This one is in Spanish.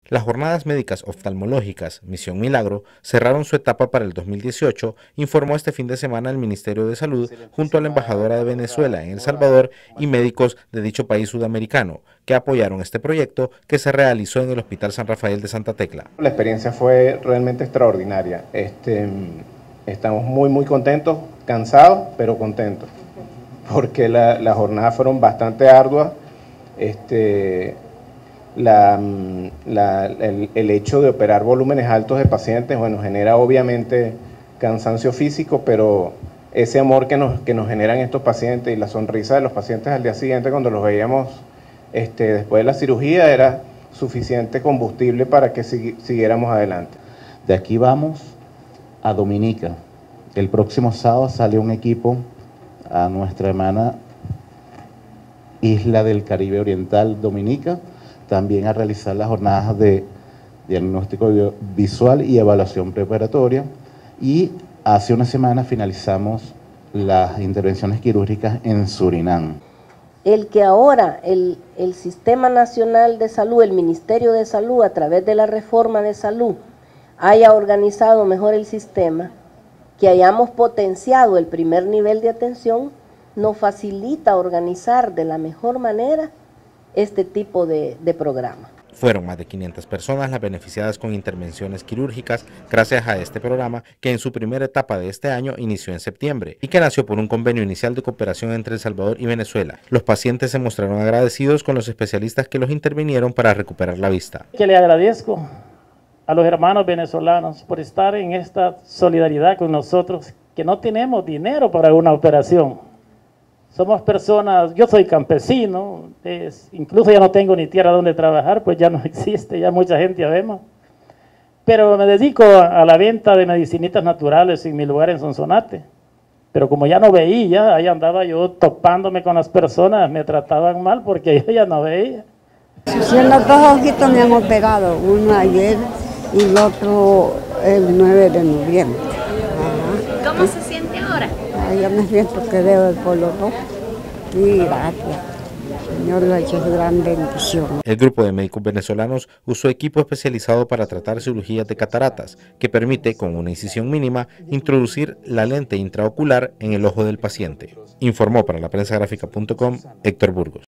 Las jornadas médicas oftalmológicas Misión Milagro cerraron su etapa para el 2018, informó este fin de semana el Ministerio de Salud junto a la embajadora de Venezuela en El Salvador y médicos de dicho país sudamericano que apoyaron este proyecto que se realizó en el Hospital San Rafael de Santa Tecla. La experiencia fue realmente extraordinaria. Estamos muy contentos, cansados, pero contentos, porque las jornadas fueron bastante arduas. El hecho de operar volúmenes altos de pacientes, bueno, genera obviamente cansancio físico, pero ese amor que nos generan estos pacientes y la sonrisa de los pacientes al día siguiente cuando los veíamos después de la cirugía era suficiente combustible para que siguiéramos adelante. De aquí vamos a Dominica. El próximo sábado sale un equipo a nuestra hermana isla del Caribe Oriental, Dominica, también a realizar las jornadas de diagnóstico visual y evaluación preparatoria. Y hace una semana finalizamos las intervenciones quirúrgicas en Surinam. El que ahora el Sistema Nacional de Salud, el Ministerio de Salud, a través de la reforma de salud, haya organizado mejor el sistema, que hayamos potenciado el primer nivel de atención, nos facilita organizar de la mejor manera este tipo de programa. Fueron más de 500 personas las beneficiadas con intervenciones quirúrgicas gracias a este programa que en su primera etapa de este año inició en septiembre y que nació por un convenio inicial de cooperación entre El Salvador y Venezuela. Los pacientes se mostraron agradecidos con los especialistas que los intervinieron para recuperar la vista. Que le agradezco a los hermanos venezolanos por estar en esta solidaridad con nosotros, que no tenemos dinero para una operación. Somos personas, yo soy campesino, incluso ya no tengo ni tierra donde trabajar, pues ya no existe, ya mucha gente ya vemos. Pero me dedico a la venta de medicinitas naturales en mi lugar en Sonsonate. Pero como ya no veía, ahí andaba yo topándome con las personas, me trataban mal porque yo ya no veía. Sí, los dos ojitos me han operado, uno ayer y el otro el 9 de noviembre. Ajá. ¿Cómo se siente ahora? Ya me siento que veo el polo rojo. Sí, gracias. Señor, lo ha hecho gran bendición. El grupo de médicos venezolanos usó equipo especializado para tratar cirugías de cataratas, que permite, con una incisión mínima, introducir la lente intraocular en el ojo del paciente. Informó para la prensagráfica.com Héctor Burgos.